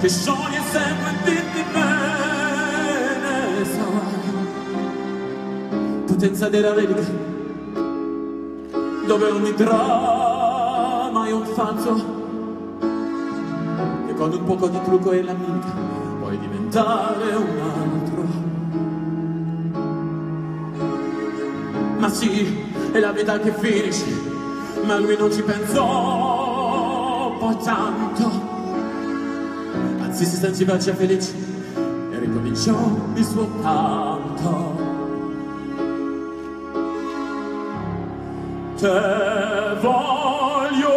che scioglie sempre dirti bene, sai, potenza della relica, dove ogni dramma è un falso, e con un poco di trucco e l'amica puoi diventare un altro. Ma sì, è la vita che finisce, ma lui non ci pensò poi tanto, anzi si sentiva già felice e ricominciò il suo canto. Te voglio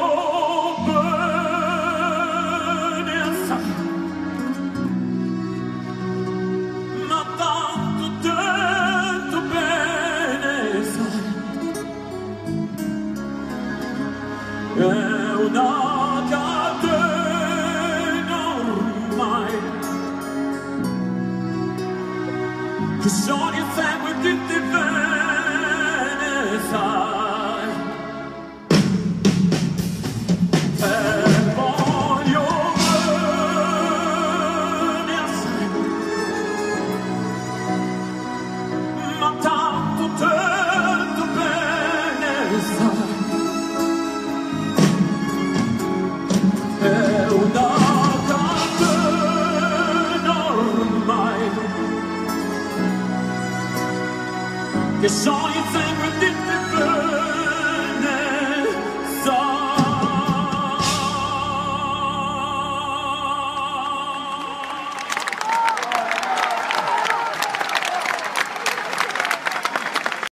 bene assai, ma tanto bene sai, è una catena ormai che scioglie sempre tutti bene sai. Che sogni